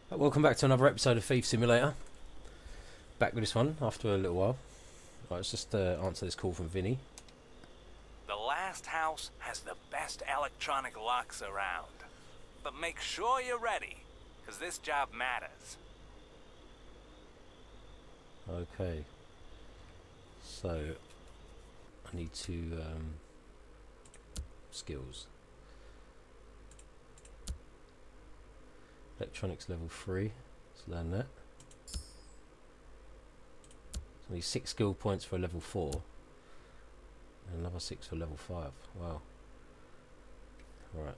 Welcome back to another episode of Thief Simulator. Back with this one after a little while. Right, let's just answer this call from Vinny. The last house has the best electronic locks around. But make sure you're ready, because this job matters. Okay. So, I need to... skills. Electronics level 3. Let's learn that. So I need 6 skill points for level 4. And another 6 for level 5. Wow. Alright.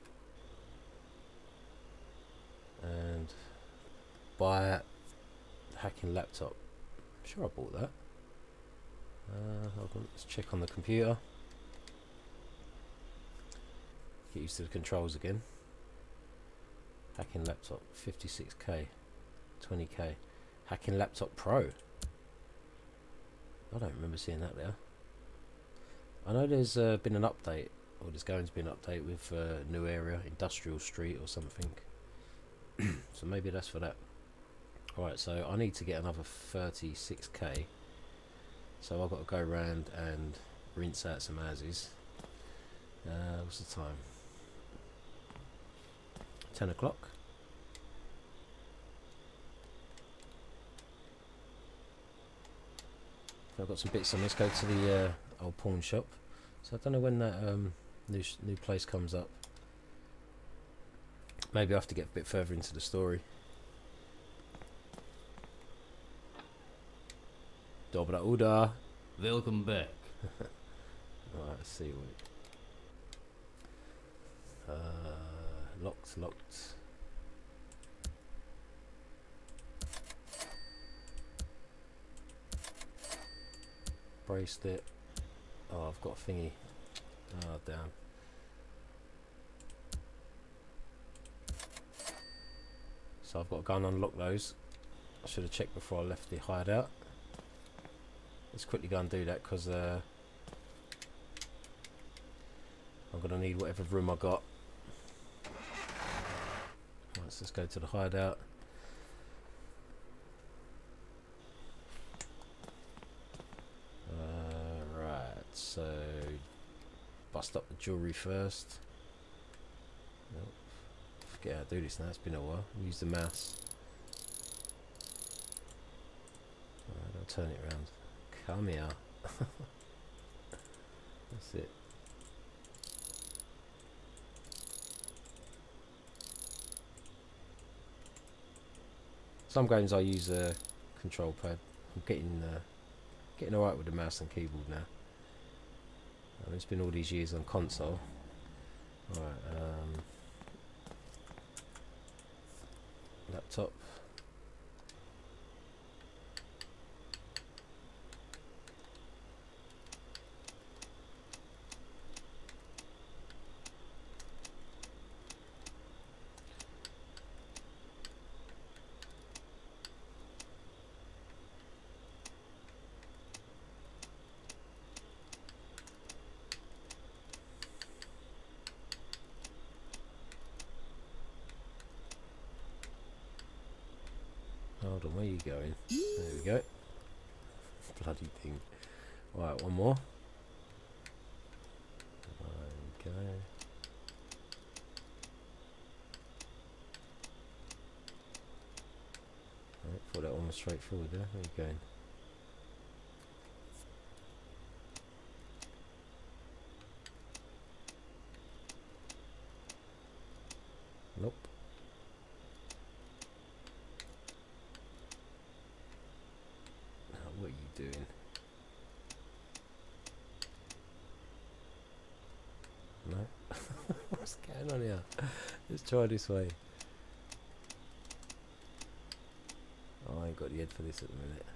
And buy hacking laptop. I'm sure I bought that. Hold on, let's check on the computer. Get used to the controls again. Hacking laptop, 56k, 20k. Hacking laptop pro. I don't remember seeing that there. I know there's been an update, or there's going to be an update with a new area, Industrial Street or something. So maybe that's for that. Alright, so I need to get another 36k. So I've got to go around and rinse out some houses. What's the time? 10 o'clock. I've got some bits on. Let's go to the old pawn shop. So I don't know when that new place comes up. Maybe I have to get a bit further into the story. Dobra uda. Welcome back. Right, let's see what. Locked. Bracelet. Oh, I've got a thingy. Oh, damn. So I've got to go and unlock those. I should have checked before I left the hideout. Let's quickly go and do that because I'm going to need whatever room I got. Let's go to the hideout. Right, so bust up the jewellery first. Nope. Forget how to do this now, it's been a while. Use the mouse. Alright, I'll turn it around. Come here. That's it. Some games I use a control pad. I'm getting alright with the mouse and keyboard now. It's been all these years on console. Alright, laptop. Hold on, where are you going? There we go. Bloody thing. Right, one more. There we go. Right, thought that one was straightforward there. Where are you going? Nope. What are you doing? No? What's going on here? Let's try this way. Oh, I ain't got the head for this at the minute.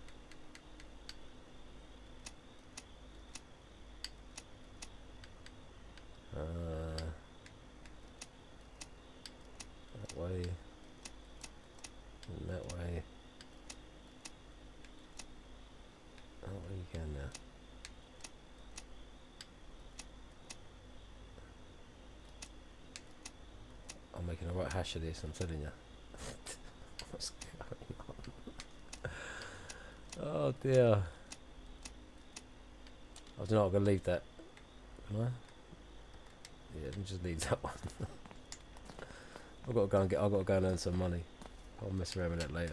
That way. And that way. Oh, where you going now? I'm making a right hash of this, I'm telling you. What's going on? Oh dear. I don't know. I'm gonna leave that. Am I? Yeah, let me just leave that one. I've got to go and I've got to go and earn some money. I'll mess around with that later.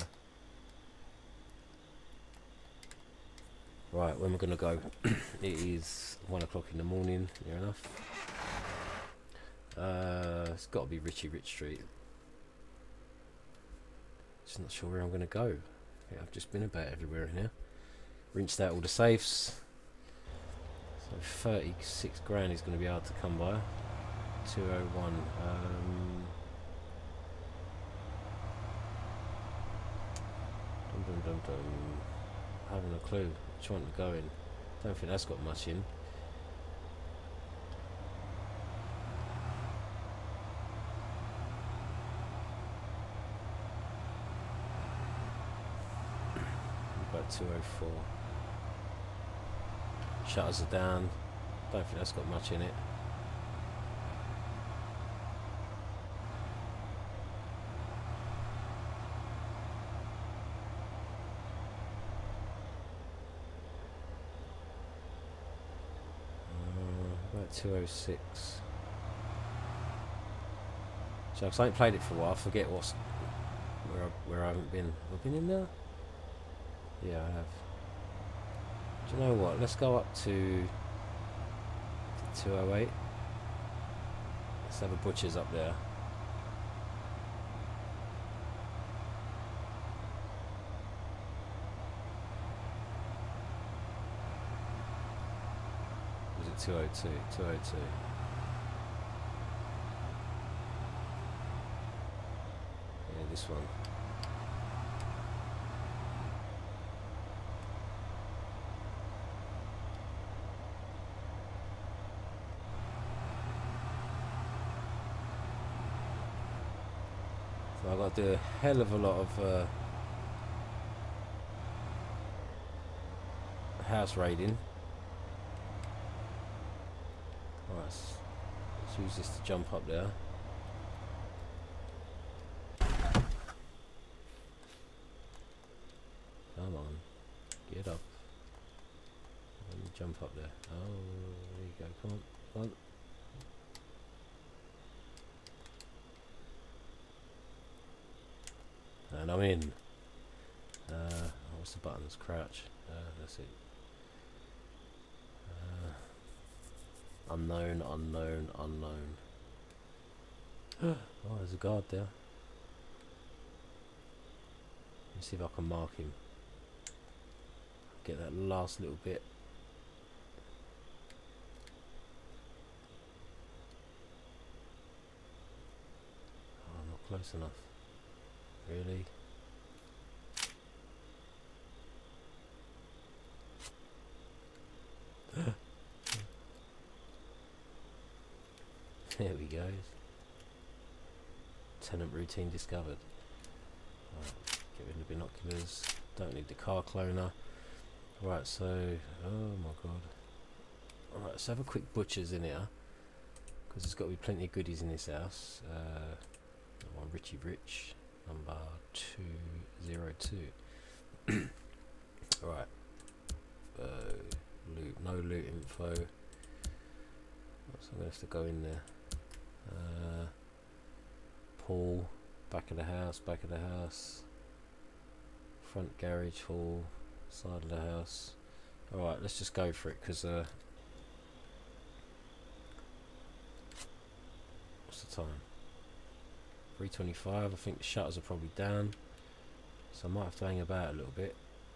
Right, when we're gonna go? It is 1 o'clock in the morning. Near enough. It's got to be Richie Rich Street. Just not sure where I'm gonna go. Yeah, I've just been about everywhere in here. Rinsed out all the safes. So 36 grand is going to be hard to come by. 201. Dum dum dum dum. Having a clue which one to go in. Don't think that's got much in. About 204. Shutters are down. Don't think that's got much in it. About 206. So I haven't played it for a while. I forget what's where I haven't been. Have I been in there? Yeah, I have. Do you know what? Let's go up to 208. Let's have a butcher's up there. Was it 202? 202. Yeah, this one. So I've got to do a hell of a lot of house raiding. Alright, let's use this to jump up there. Come on, get up. Let me jump up there. Oh, there you go. Come on, come on. And I'm in. What's the buttons? Crouch. That's it. Unknown, unknown, unknown. Oh, there's a guard there. Let's see if I can mark him. Get that last little bit. Oh, not close enough. Really? There we go. Tenant routine discovered. Right, get rid of the binoculars. Don't need the car cloner. Right, so oh my god. Alright, let's have a quick butcher's in here, because there's got to be plenty of goodies in this house. One Richie Rich, number 202. Right. Loot, no loot info. So I'm gonna have to go in there. Pool, back of the house, front garage, hall, side of the house. Alright, let's just go for it, because what's the time? 3:25. I think the shutters are probably down, so I might have to hang about a little bit.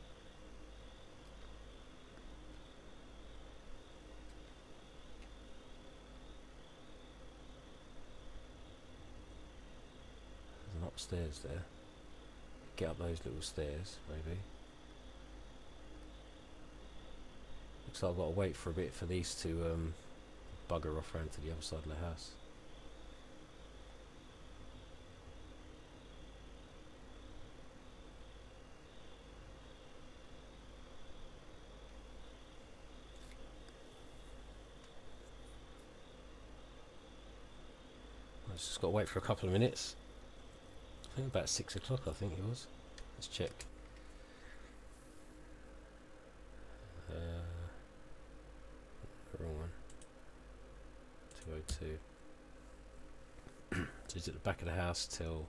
There's an upstairs there. Get up those little stairs, maybe. Looks like I've got to wait for a bit for these to bugger off round to the other side of the house. I've just got to wait for a couple of minutes. I think about 6 o'clock, I think it was. Let's check. Wrong one. 2:02. So he's at the back of the house till...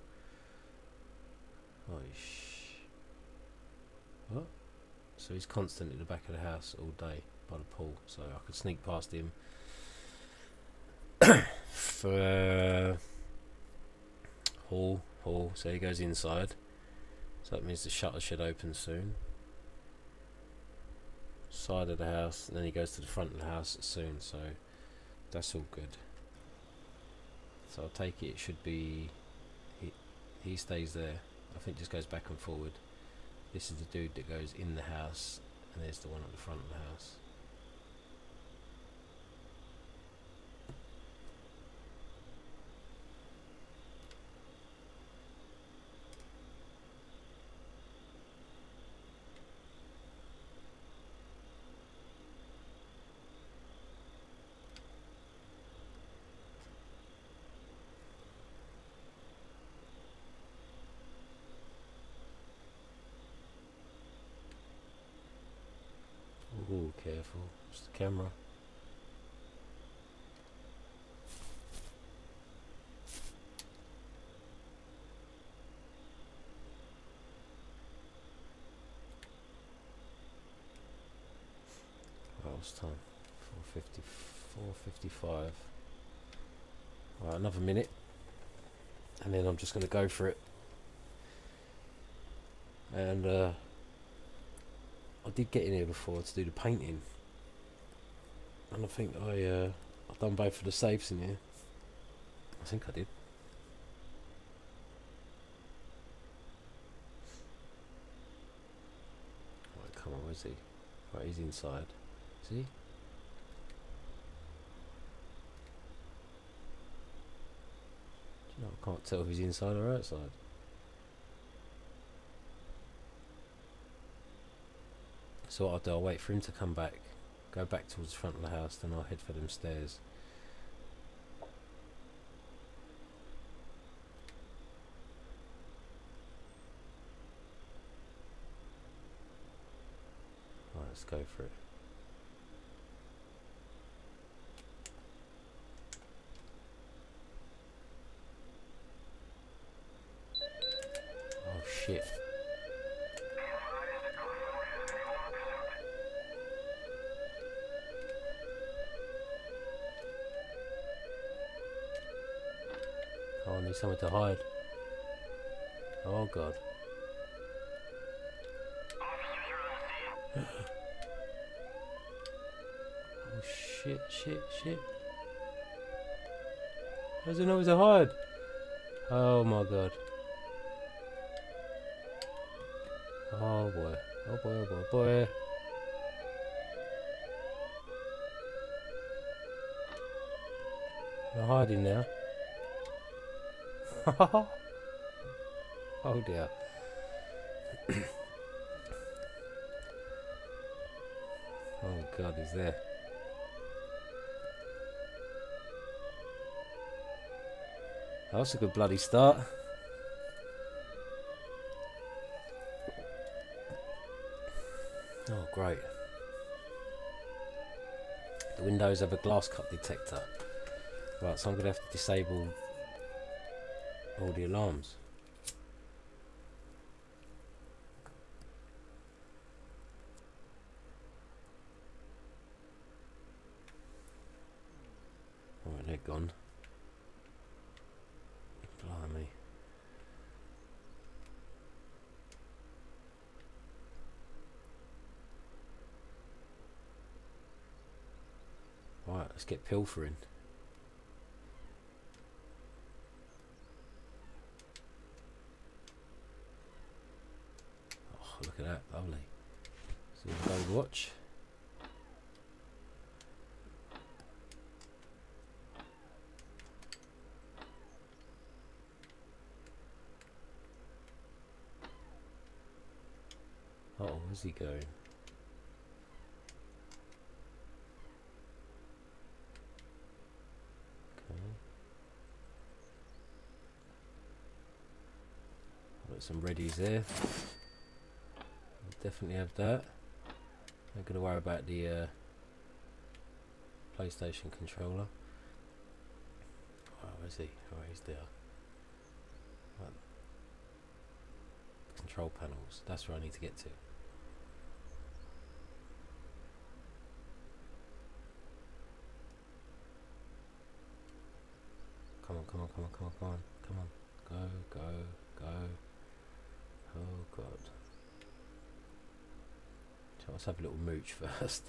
What? So he's constantly at the back of the house all day by the pool. So I could sneak past him for hall. So he goes inside. So that means the shutter should open soon. Side of the house, and then he goes to the front of the house soon. So that's all good. So I'll take it should be he stays there. I think just goes back and forward. This is the dude that goes in the house, and there's the one at the front of the house. Ooh, careful. It's the camera. What was time? 4:55. Right, another minute. And then I'm just going to go for it. And I did get in here before to do the painting, and I think I've done both of the safes in here. I think I did. Right, come on, where's he? Right, he's inside. Is he? Do you know, I can't tell if he's inside or outside. So what I'll do, I'll wait for him to come back, go back towards the front of the house, then I'll head for them stairs. Right, let's go for it. Oh shit. Oh, I need somewhere to hide. Oh god. Oh shit. There's nowhere to hide. Oh my god. Oh boy. Oh boy. I'm hiding now. Oh dear. Oh god, he's there. That's a good bloody start. Oh great. The windows have a glass cut detector. Right, so I'm going to have to disable all the alarms. Alright, they're gone. Blimey. Right, let's get pilfering. Oh, look at that, lovely. So we'll go watch. Oh, where's he going? Okay. Got some readies there. Definitely have that. Not gonna worry about the PlayStation controller. Oh, where's he? Oh, he's there. Right. Control panels. That's where I need to get to. Come on, come on, come on, come on, come on, come on. Go, go, go. Oh god. So let's have a little mooch first.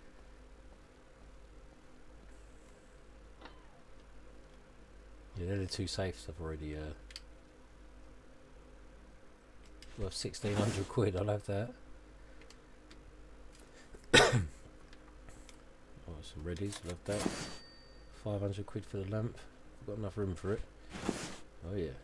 Yeah, they're the two safes I've already worth 1,600 quid, I'll have that. Oh, some readies, love that. 500 quid for the lamp. I've got enough room for it. Oh yeah.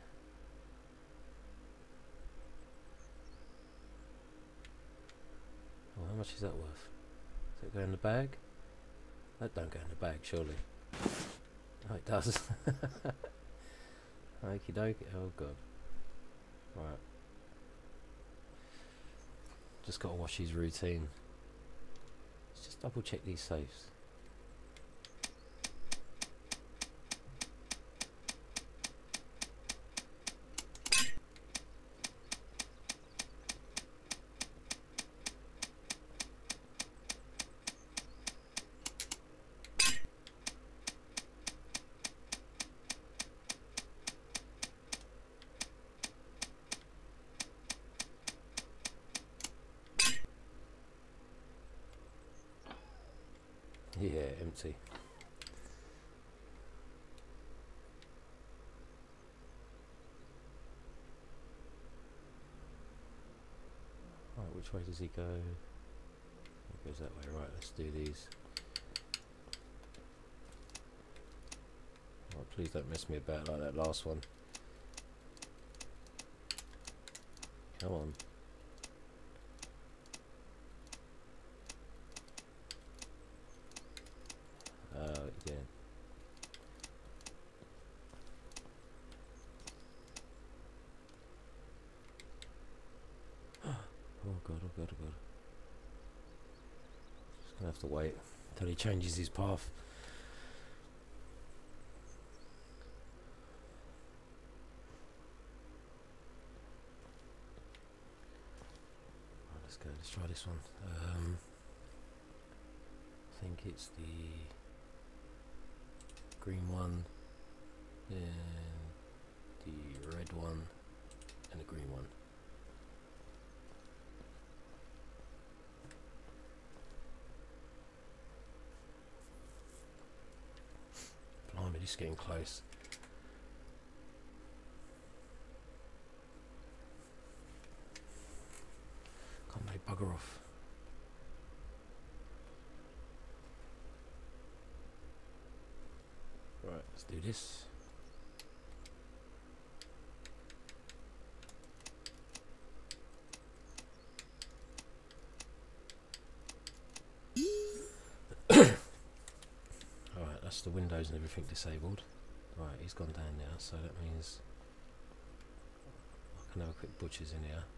Oh, how much is that worth? Does it go in the bag? That don't go in the bag, surely. Oh, it does. Okie dokie. Oh god. Right. Just got to watch his routine. Let's just double check these safes. Yeah, empty. Right, which way does he go? He goes that way. Right, let's do these. Right, please don't mess me about like that last one. Come on. Yeah. Oh god, oh god, oh god. Just gonna have to wait until he changes his path. Right, let's go, let's try this one. I think it's the green one, and the red one, and the green one. Blimey, this is getting close. Can't they bugger off? Right, let's do this. Alright, that's the windows and everything disabled. Right, he's gone down now, so that means I can have a quick butcher's in here.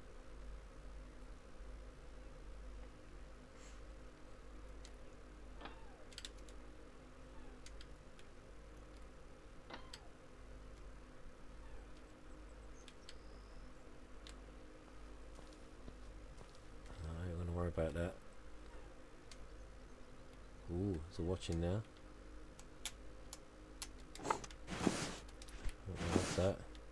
About that. Ooh, there's a watching now. Like that.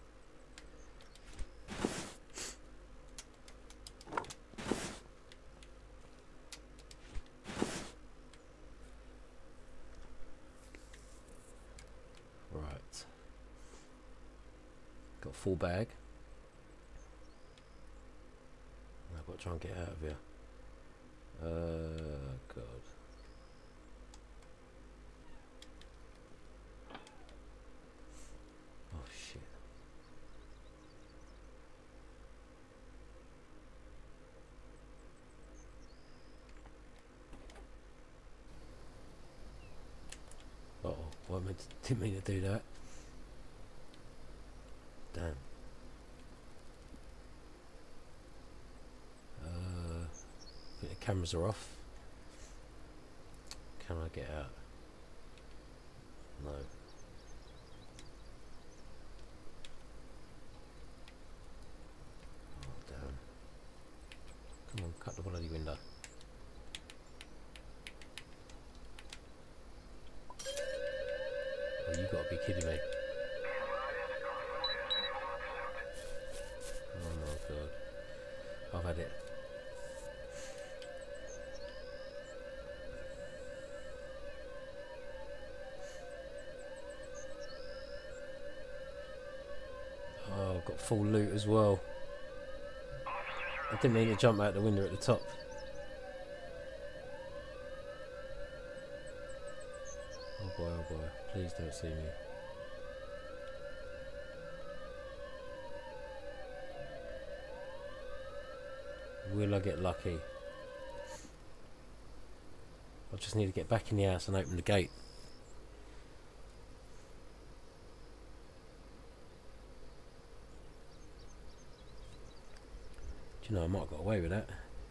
Right. Got a full bag. I've got to try and get out of here. God. Oh shit. Uh oh, well, I didn't mean to do that. Damn. cameras are off. Can I get out? No. Oh, damn. Come on, cut the bloody window. Oh, you gotta be kidding me. Oh my god. I've had it. Oh, I've got full loot as well. I didn't mean to jump out the window at the top. Oh boy, please don't see me. Will I get lucky? I just need to get back in the house and open the gate. Do you know, I might have got away with that.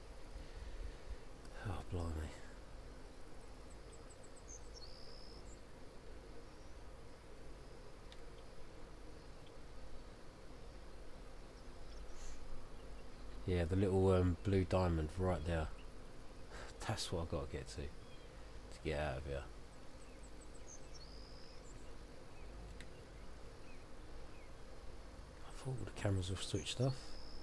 Oh, blimey. Yeah, the little blue diamond right there. That's what I've got to get to get out of here. I thought all the cameras were switched off.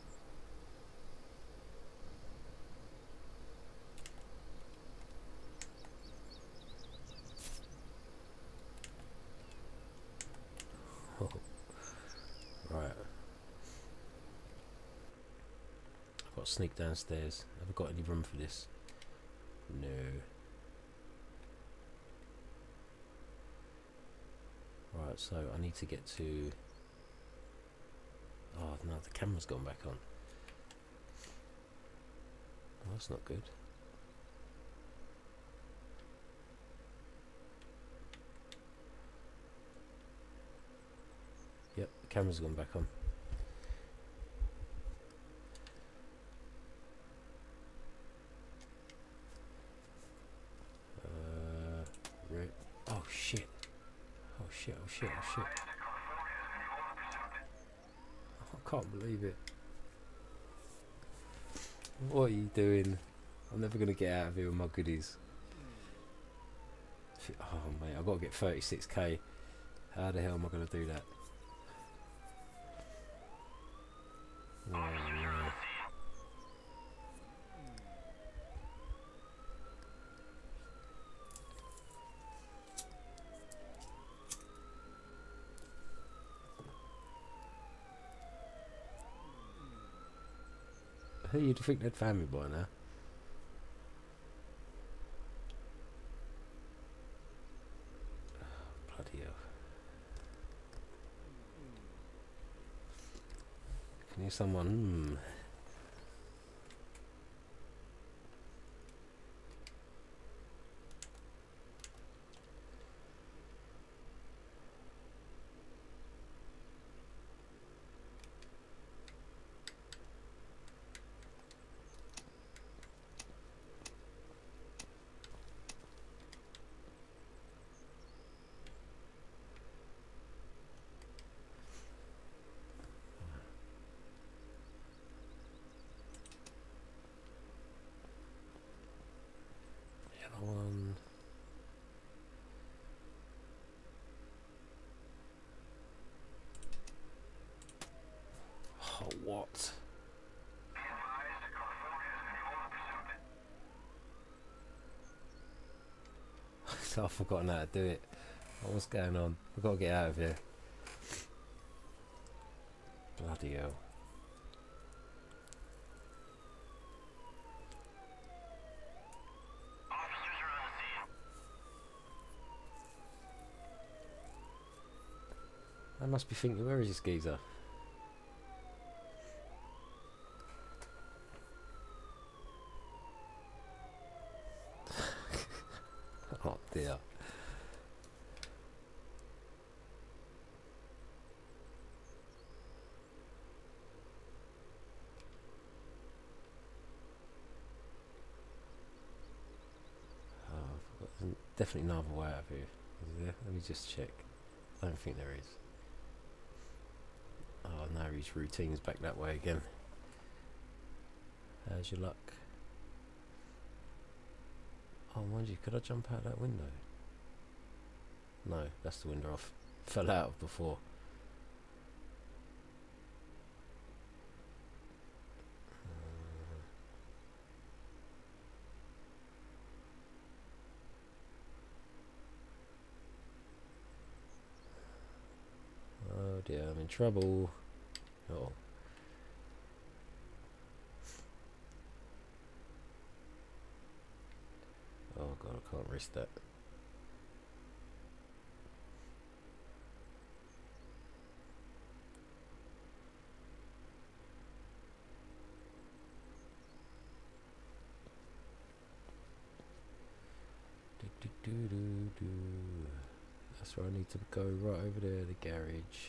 Oh. Right. I've got to sneak downstairs. Have I got any room for this? No. Right, so I need to get to... Oh no, the camera's gone back on. Oh, that's not good. Yep, the camera's gone back on. Oh shit. Oh shit, oh shit, oh shit. Oh, I can't believe it. What are you doing? I'm never going to get out of here with my goodies. Oh mate, I've got to get 36k. How the hell am I going to do that? Oh no. Who you'd think they'd found me by now? Oh, bloody hell. Can you someone... one. Oh, what? I've forgotten how to do it. What's going on? I've got to get out of here. Bloody hell. I must be thinking, where is this geezer? Oh dear. definitely no other way out of here. Is there? Let me just check. I don't think there is. Oh, now his routine's back that way again. How's your luck? Oh, mind you, could I jump out that window? No, that's the window I fell out of before. Oh dear, I'm in trouble. Oh. Oh god, I can't risk that. That's where I need to go, right over there, the garage.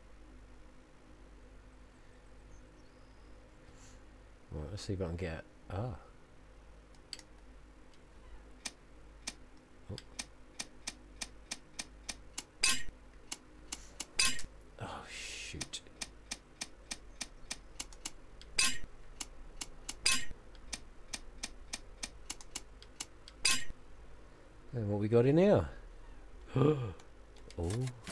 Right, let's see if I can get... Ah. Oh. Oh, shoot. And what we got in here? Oh. Oh,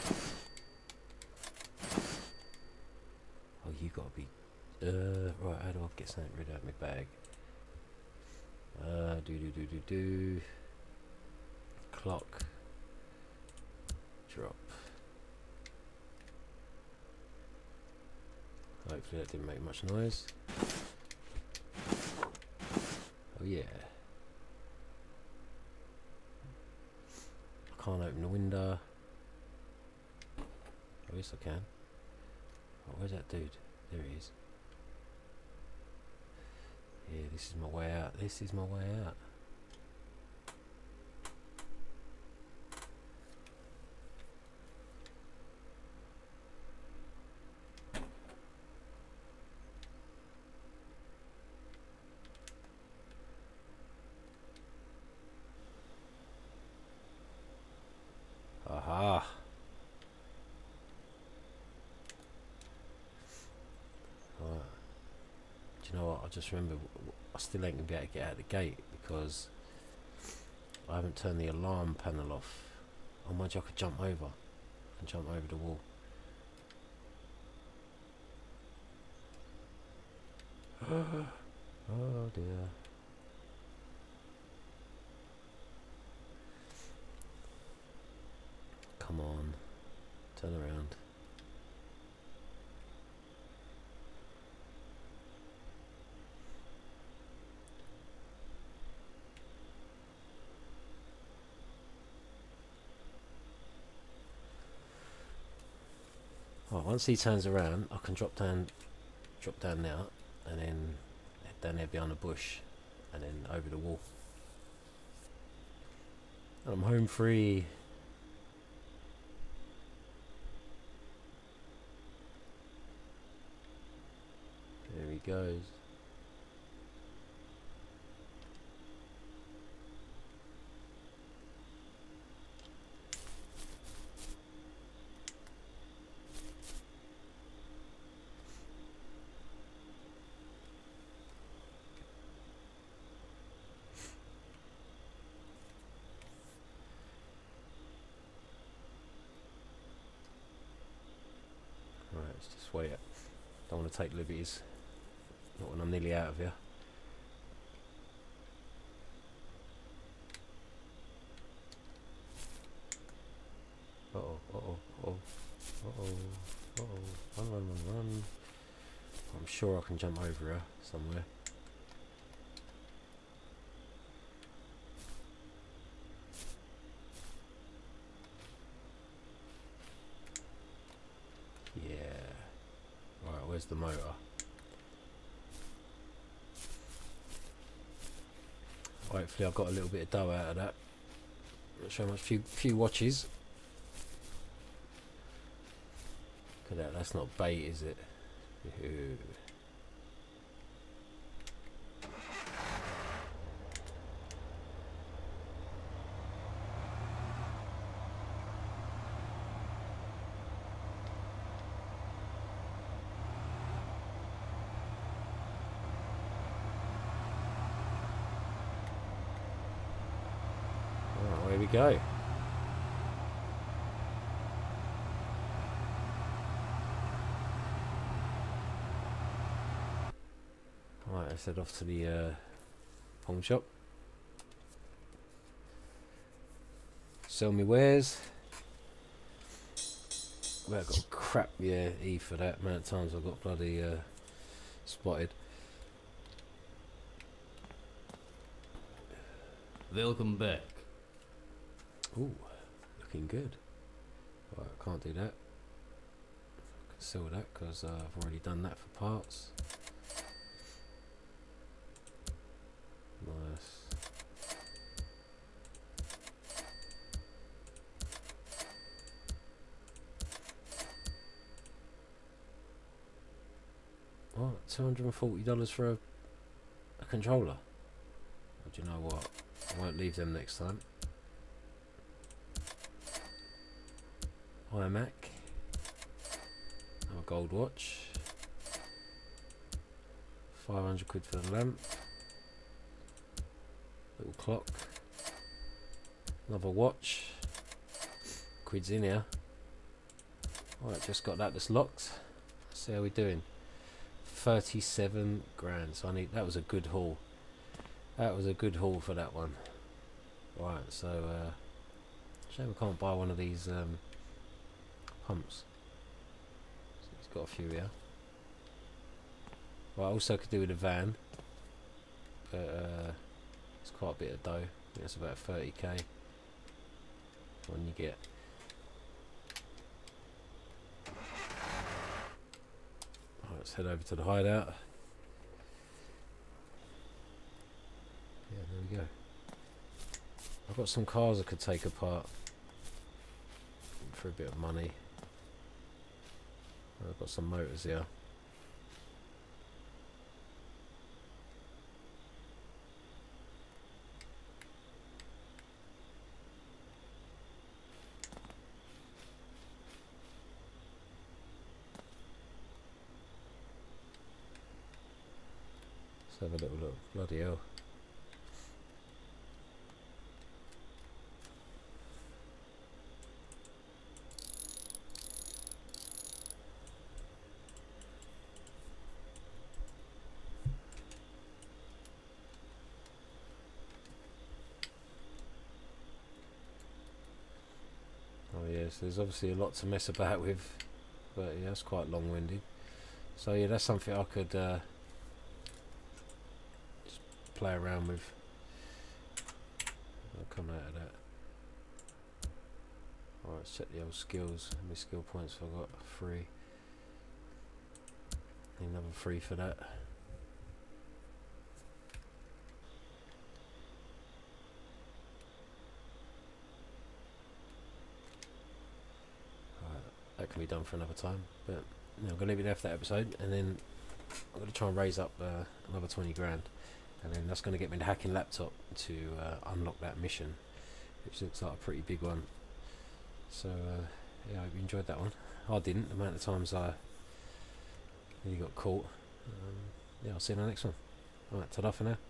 you gotta be... right, how do I get something rid of my bag? Clock. Drop. Hopefully that didn't make much noise. Oh yeah. I can't open the window. Oh yes I can. Oh, where's that dude? There he is. Yeah, this is my way out. This is my way out. Aha. Right. Do you know what? I just remember I still ain't gonna be able to get out of the gate because I haven't turned the alarm panel off. Oh, mind you, I could jump over. I can jump over the wall. Oh dear. Come on. Turn around. Oh, once he turns around, I can drop down now, and then head down there behind the bush, and then over the wall. I'm home free. There he goes. Right, let's just wait. Don't want to take liberties. Not when I'm nearly out of here. Uh oh, uh oh, uh oh, uh oh, uh oh. Run, run, run, run. I'm sure I can jump over her somewhere. Yeah. Right, where's the motor? Hopefully I got a little bit of dough out of that. Not sure how much, few watches. Look at that, that's not bait, is it? Ew. we go. Right, let's head off to the pawn shop. Sell me wares. Well, I've got a crap E for that amount of times I've got bloody spotted. Welcome back. Ooh, looking good. Right, I can't do that. I can sell that because I've already done that for parts. Nice. What? $240 for a controller? Oh, do you know what? I won't leave them next time. iMac. Our gold watch. 500 quid for the lamp. Little clock. Another watch. Quid's in here. Alright, just got that that's locked. Let's see how we're doing. 37 grand. So that was a good haul. That was a good haul for that one. Right, so shame we can't buy one of these pumps. So he's got a few here. Well, I also could do with a van, but it's quite a bit of dough. I think it's about 30k when you get. Right, let's head over to the hideout. Yeah, there we go. I've got some cars I could take apart for a bit of money. I've got some motors here. Let's have a little look. Bloody hell. Oh yes, there's obviously a lot to mess about with, but yeah, that's quite long-winded. So yeah, that's something I could just play around with. I'll come out of that. Alright, let's check the old skills. How many skill points have I got? 3. Need another 3 for that. That can be done for another time, but you know, I'm going to leave it there for that episode, and then I'm going to try and raise up another 20 grand, and then that's going to get me the hacking laptop to unlock that mission, which looks like a pretty big one. So yeah, I hope you enjoyed that one. I didn't, the amount of times I really got caught. Yeah, I'll see you in the next one. Alright, ta-da for now.